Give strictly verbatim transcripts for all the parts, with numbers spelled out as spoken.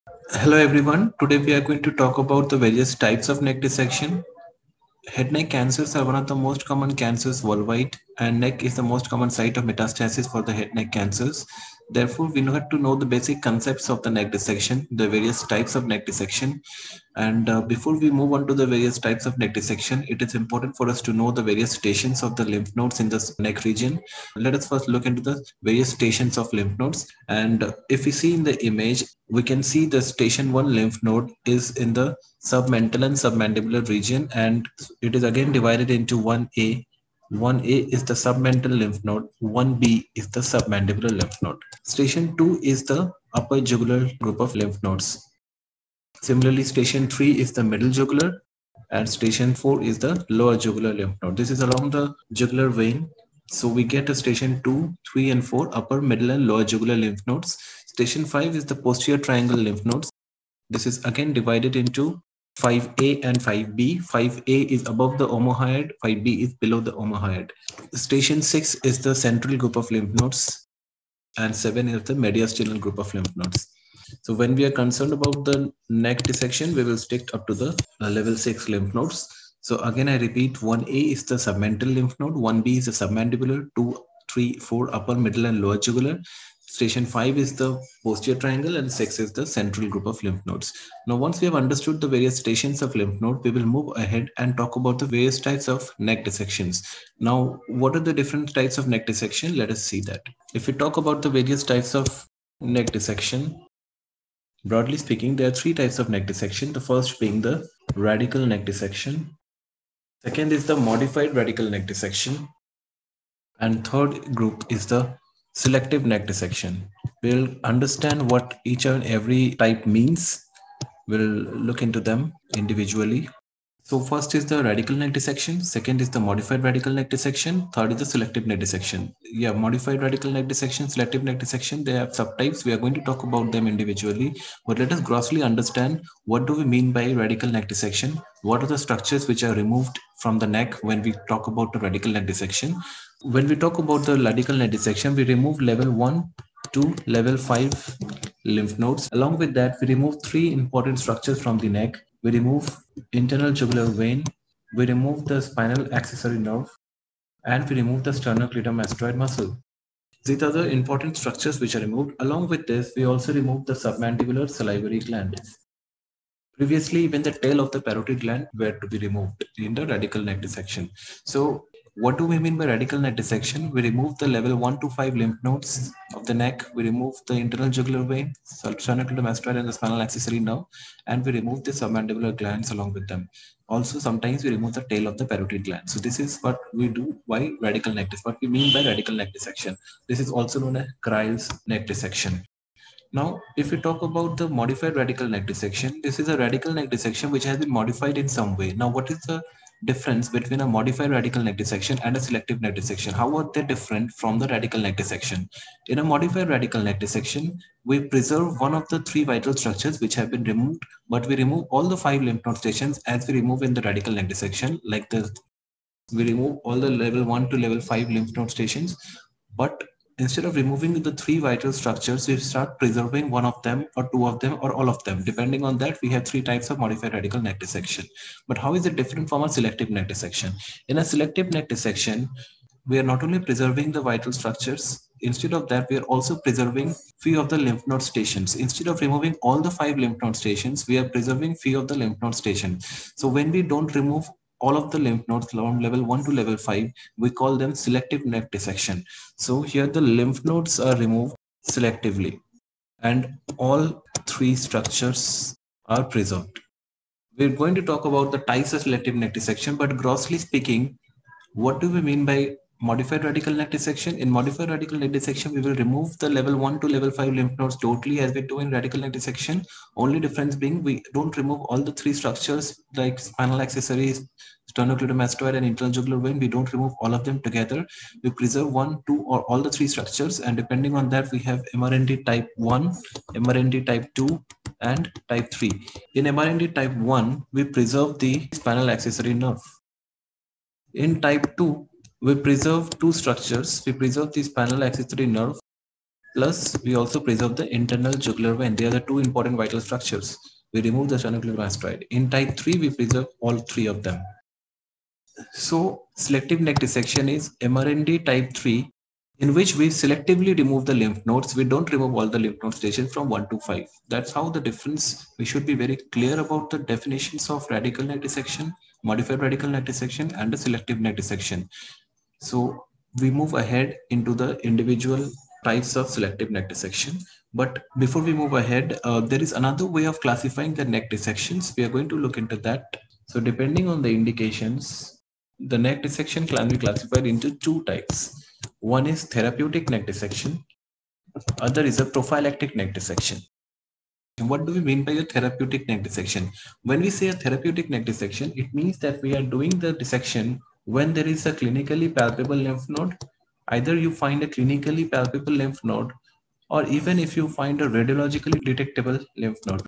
Hello everyone. Today we are going to talk about the various types of neck dissection. Head neck cancers are one of the most common cancers worldwide, and neck is the most common site of metastasis for the head neck cancers. Therefore, we have to know the basic concepts of the neck dissection, the various types of neck dissection. And uh, before we move on to the various types of neck dissection, it is important for us to know the various stations of the lymph nodes in the neck region. Let us first look into the various stations of lymph nodes. And uh, if we see in the image, we can see the station one lymph node is in the submental and submandibular region, and it is again divided into one A. one A is the submental lymph node, one B is the submandibular lymph node. Station two is the upper jugular group of lymph nodes. Similarly, station three is the middle jugular, and station four is the lower jugular lymph node. This is along the jugular vein. So we get a station two, three, and four, upper, middle, and lower jugular lymph nodes. Station five is the posterior triangle lymph nodes. This is again divided into five A and five B. five A is above the omohyoid, five B is below the omohyoid. Station six is the central group of lymph nodes, and seven is the mediastinal group of lymph nodes. So when we are concerned about the neck dissection, we will stick up to the uh, level six lymph nodes. So again, I repeat, one A is the submental lymph node, one B is the submandibular, two, three, four, upper, middle, and lower jugular. Station five is the posterior triangle, and six is the central group of lymph nodes. Now, once we have understood the various stations of lymph node, we will move ahead and talk about the various types of neck dissections. Now, what are the different types of neck dissection? Let us see that. If we talk about the various types of neck dissection, broadly speaking, there are three types of neck dissection. The first being the radical neck dissection. Second is the modified radical neck dissection. And third group is the selective neck dissection. We'll understand what each and every type means. We'll look into them individually. So first is the radical neck dissection, second is the modified radical neck dissection, third is the selective neck dissection. Yeah, modified radical neck dissection, selective neck dissection, they have subtypes. We are going to talk about them individually, but let us grossly understand what do we mean by radical neck dissection, what are the structures which are removed from the neck when we talk about the radical neck dissection. When we talk about the radical neck dissection, we remove level one to level five lymph nodes. Along with that, we remove three important structures from the neck. We remove internal jugular vein, we remove the spinal accessory nerve, and we remove the sternocleidomastoid muscle. These are the important structures which are removed. Along with this, we also remove the submandibular salivary gland. Previously, even the tail of the parotid gland were to be removed in the radical neck dissection. So, what do we mean by radical neck dissection? We remove the level one to five lymph nodes of the neck. We remove the internal jugular vein, sternocleidomastoid, and the spinal accessory nerve, and we remove the submandibular glands along with them. Also, sometimes we remove the tail of the parotid gland. So this is what we do by radical neck dissection. What we mean by radical neck dissection. This is also known as Kryle's neck dissection. Now, if we talk about the modified radical neck dissection, this is a radical neck dissection which has been modified in some way. Now, what is the difference between a modified radical neck dissection and a selective neck dissection? How are they different from the radical neck dissection? In a modified radical neck dissection, we preserve one of the three vital structures which have been removed, but we remove all the five lymph node stations as we remove in the radical neck dissection. Like the, we remove all the level one to level five lymph node stations, but instead of removing the three vital structures, we start preserving one of them or two of them or all of them. Depending on that, we have three types of modified radical neck dissection. But how is it different from a selective neck dissection? In a selective neck dissection, we are not only preserving the vital structures, instead of that, we are also preserving few of the lymph node stations. Instead of removing all the five lymph node stations, we are preserving few of the lymph node stations. So when we don't remove all of the lymph nodes from level one to level five, we call them selective neck dissection. So here the lymph nodes are removed selectively and all three structures are preserved. We're going to talk about the types of selective neck dissection, but grossly speaking, what do we mean by modified radical neck dissection? In modified radical neck dissection, we will remove the level one to level five lymph nodes totally as we do in radical neck dissection. Only difference being we don't remove all the three structures like spinal accessories, sternocleidomastoid, and internal jugular vein. We don't remove all of them together. We preserve one, two, or all the three structures, and depending on that, we have M R N D type one, M R N D type two, and type three. In M R N D type one, we preserve the spinal accessory nerve. In type two, we preserve two structures. We preserve the spinal accessory nerve Plus, we also preserve the internal jugular vein. They are the two important vital structures. We remove the sternocleidomastoid. In type three, we preserve all three of them. So, selective neck dissection is M R N D type three, in which we selectively remove the lymph nodes. We don't remove all the lymph node stations from one to five. That's how the difference. We should be very clear about the definitions of radical neck dissection, modified radical neck dissection, and the selective neck dissection. So we move ahead into the individual types of selective neck dissection. But before we move ahead, uh, there is another way of classifying the neck dissections. We are going to look into that. So depending on the indications, the neck dissection can be classified into two types. One is therapeutic neck dissection. Other is a prophylactic neck dissection. And what do we mean by a therapeutic neck dissection? When we say a therapeutic neck dissection, it means that we are doing the dissection when there is a clinically palpable lymph node. Either you find a clinically palpable lymph node, or even if you find a radiologically detectable lymph node.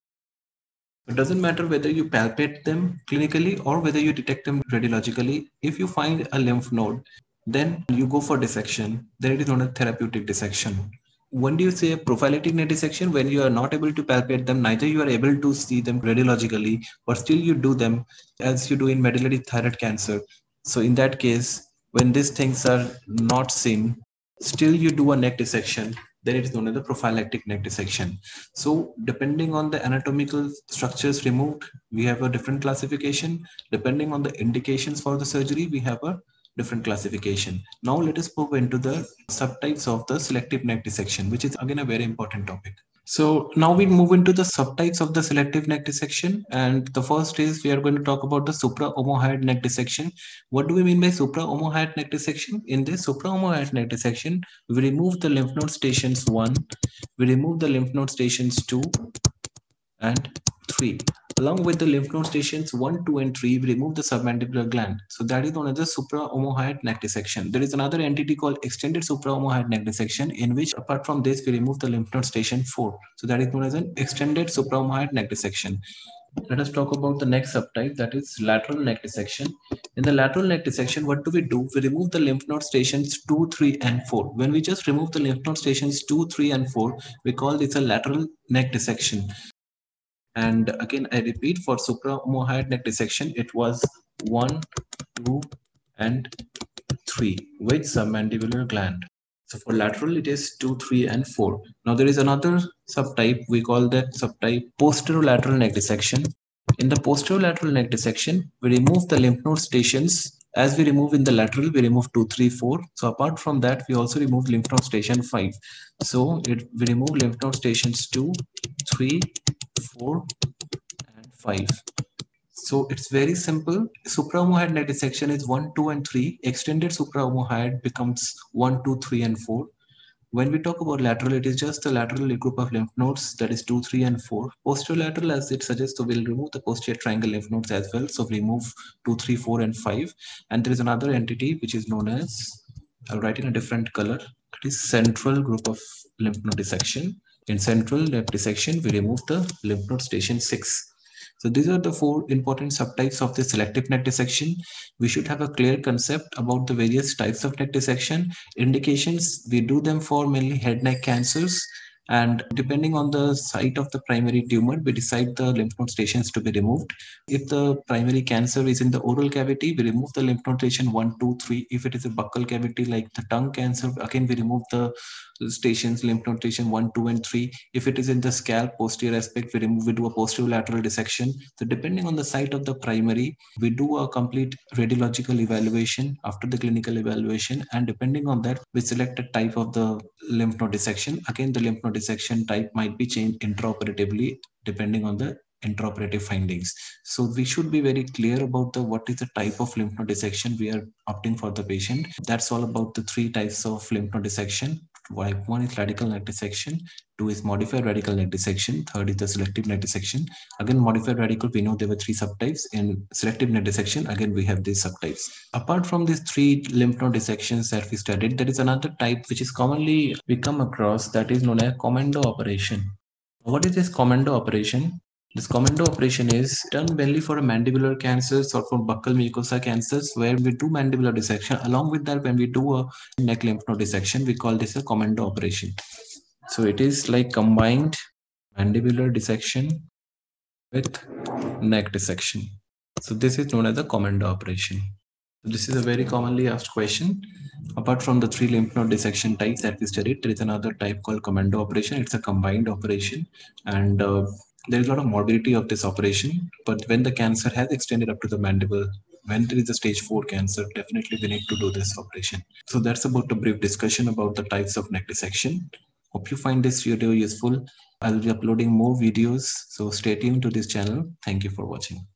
It doesn't matter whether you palpate them clinically or whether you detect them radiologically. If you find a lymph node, then you go for dissection. Then it is known as therapeutic dissection. When do you say a prophylactic neck dissection? When you are not able to palpate them, neither you are able to see them radiologically, but still you do them as you do in medullary thyroid cancer. So in that case, when these things are not seen, still you do a neck dissection, then it is known as the prophylactic neck dissection. So depending on the anatomical structures removed, we have a different classification. Depending on the indications for the surgery, we have a different classification. Now let us move into the subtypes of the selective neck dissection, which is again a very important topic. So now we move into the subtypes of the selective neck dissection. And the first is we are going to talk about the supraomohyoid neck dissection. What do we mean by supraomohyoid neck dissection? In this supraomohyoid neck dissection, we remove the lymph node stations one, we remove the lymph node stations two and three. Along with the lymph node stations one, two, and three, we remove the submandibular gland. So that is known as the supraomohyoid neck dissection. There is another entity called extended supraomohyoid neck dissection, in which apart from this, we remove the lymph node station four. So that is known as an extended supraomohyoid neck dissection. Let us talk about the next subtype, that is lateral neck dissection. In the lateral neck dissection, what do we do? We remove the lymph node stations two, three, and four. When we just remove the lymph node stations two, three, and four, we call this a lateral neck dissection. And again, I repeat, for supraomohyoid neck dissection, it was one, two, and three with submandibular gland. So for lateral, it is two, three, and four. Now there is another subtype. We call that subtype posterolateral neck dissection. In the posterolateral neck dissection, we remove the lymph node stations. As we remove in the lateral, we remove two, three, four. So apart from that, we also remove lymph node station five. So it, we remove lymph node stations two, three, four, and five. So it's very simple. Supraomohyoid neck dissection is one, two, and three. Extended supraomohyoid becomes one, two, three, and four. When we talk about lateral, it is just the lateral group of lymph nodes, that is two, three, and four. Posterolateral, as it suggests, so we'll remove the posterior triangle lymph nodes as well. So we remove two, three, four, and five. And there is another entity which is known as, I'll write in a different color, it is central group of lymph node dissection. In central lymph dissection, we remove the lymph node station six. So these are the four important subtypes of the selective neck dissection. We should have a clear concept about the various types of neck dissection. Indications, we do them for mainly head neck cancers. And depending on the site of the primary tumor, we decide the lymph node stations to be removed. If the primary cancer is in the oral cavity, we remove the lymph node station one, two, three. If it is a buccal cavity like the tongue cancer, again, we remove the stations, lymph node station one, two, and three. If it is in the scalp posterior aspect, we remove, we do a posterolateral dissection. So depending on the site of the primary, we do a complete radiological evaluation after the clinical evaluation. And depending on that, we select a type of the lymph node dissection. Again, the lymph node dissection type might be changed intraoperatively depending on the intraoperative findings. So we should be very clear about the what is the type of lymph node dissection we are opting for the patient. That's all about the three types of lymph node dissection. One is radical neck dissection, two is modified radical neck dissection, third is the selective neck dissection. Again, modified radical, we know there were three subtypes. In selective neck dissection, again, we have these subtypes. Apart from these three lymph node dissections that we studied, there is another type which is commonly we come across, that is known as commando operation. What is this commando operation? This commando operation is done mainly for mandibular cancers or for buccal mucosa cancers, where we do mandibular dissection. Along with that, when we do a neck lymph node dissection, we call this a commando operation. So it is like combined mandibular dissection with neck dissection. So this is known as the Komenda operation. This is a very commonly asked question. Apart from the three lymph node dissection types that we studied, there is another type called Komenda operation. It's a combined operation, and uh, there is a lot of morbidity of this operation. But when the cancer has extended up to the mandible, when there is a stage four cancer, definitely we need to do this operation. So that's about a brief discussion about the types of neck dissection. Hope you find this video useful. I'll be uploading more videos, so stay tuned to this channel. Thank you for watching.